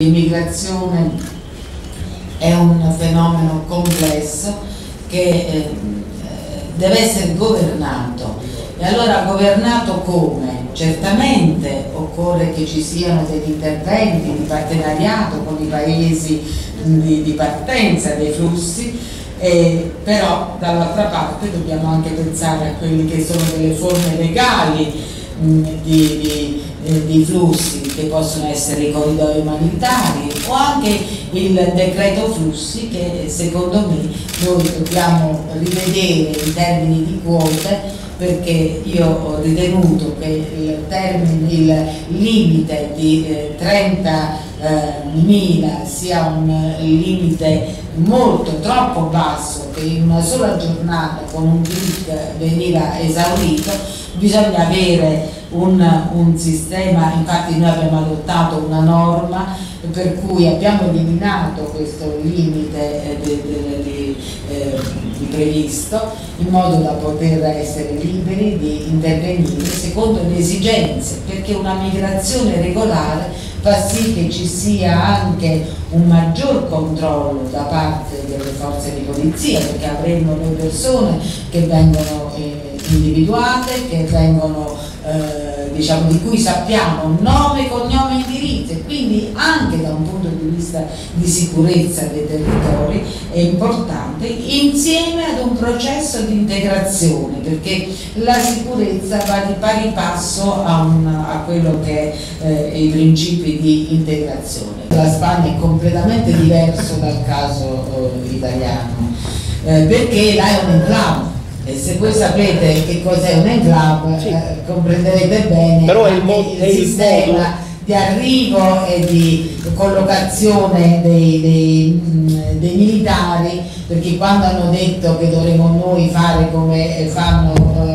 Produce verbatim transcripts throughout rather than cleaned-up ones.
L'immigrazione è un fenomeno complesso che eh, deve essere governato. E allora governato come? Certamente occorre che ci siano degli interventi di partenariato con i paesi di, di partenza dei flussi, eh, però dall'altra parte dobbiamo anche pensare a quelli che sono delle forme legali mh, di, di di flussi, che possono essere i corridoi umanitari o anche il decreto flussi, che secondo me noi dobbiamo rivedere in termini di quote, perché io ho ritenuto che il, termine, il limite di eh, trentamila sia un limite molto troppo basso, che in una sola giornata con un clic veniva esaurito. Bisogna avere un, un sistema, infatti noi abbiamo adottato una norma per cui abbiamo eliminato questo limite eh, de, de, de, eh, di previsto, in modo da poter essere liberi di intervenire secondo le esigenze, perché una migrazione regolare fa sì che ci sia anche un maggior controllo da parte delle forze di polizia, perché avremo le persone che vengono eh, individuate, che vengono eh, diciamo, di cui sappiamo nome, cognome, indirizzo, e quindi anche da un punto di vista di sicurezza dei territori è importante, insieme ad un processo di integrazione, perché la sicurezza va di pari passo a, un, a quello che è eh, i principi di integrazione. La Spagna è completamente diverso dal caso eh, italiano, eh, perché là è un enclave. E se voi sapete che cos'è un enclave, sì, eh, comprenderete bene. Però è il, mo- il è sistema il modo di arrivo e di collocazione dei, dei, dei militari, perché quando hanno detto che dovremmo noi fare come fanno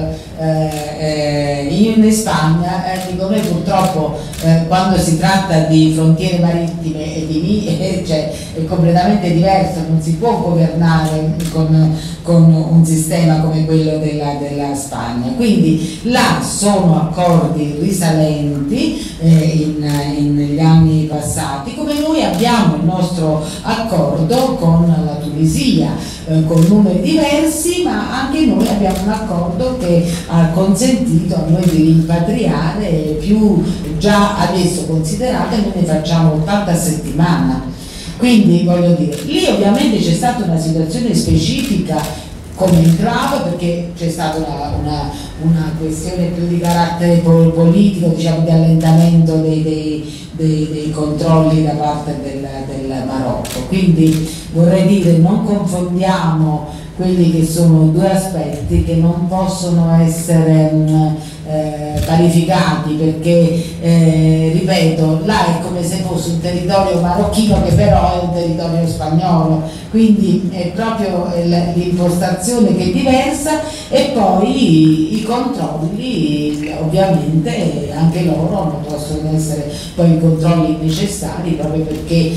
eh, eh, in Spagna, eh, dico, noi purtroppo eh, quando si tratta di frontiere marittime e di eh, cioè, è completamente diverso, non si può governare con, con un sistema come quello della, della Spagna. Quindi là sono accordi risalenti eh, in, in, negli anni passati, come noi abbiamo il nostro accordo con la Tunisia, eh, con numeri diversi, ma anche noi abbiamo un accordo che ha consentito a noi di rimpatriare più, già adesso considerate, noi ne facciamo ottanta a settimana. Quindi voglio dire, lì ovviamente c'è stata una situazione specifica come enclave, perché c'è stata una, una, una questione più di carattere politico, diciamo di allentamento dei, dei, dei, dei controlli da parte del, del Marocco. Quindi vorrei dire, non confondiamo quelli che sono due aspetti che non possono essere mh, eh, parificati, perché eh, ripeto, là è come se fosse un territorio marocchino che però è un territorio spagnolo, quindi è proprio l'impostazione che è diversa, e poi i, i controlli ovviamente anche loro non possono essere poi i controlli necessari, proprio perché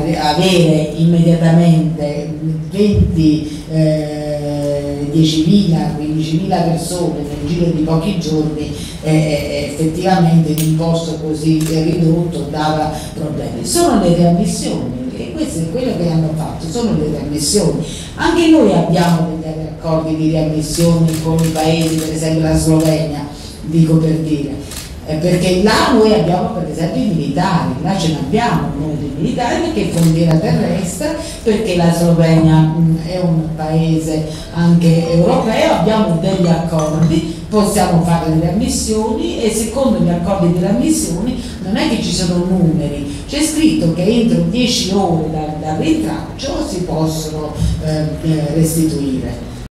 avere immediatamente venti eh, diecimila, quindicimila persone nel giro di pochi giorni, eh, effettivamente in un posto così ridotto dava problemi. Sono le riammissioni, e questo è quello che hanno fatto, sono le riammissioni. Anche noi abbiamo degli accordi di riammissione con i paesi, per esempio la Slovenia, dico per dire, eh, perché là noi abbiamo per esempio i militari, là ce ne abbiamo noi dei militari, perché è frontiera terrestre, perché la Slovenia mh, è un paese anche europeo, abbiamo degli accordi, possiamo fare le riammissioni, e secondo gli accordi di riammissioni non è che ci sono numeri, c'è scritto che entro dieci ore dal, dal ritraccio si possono eh, restituire.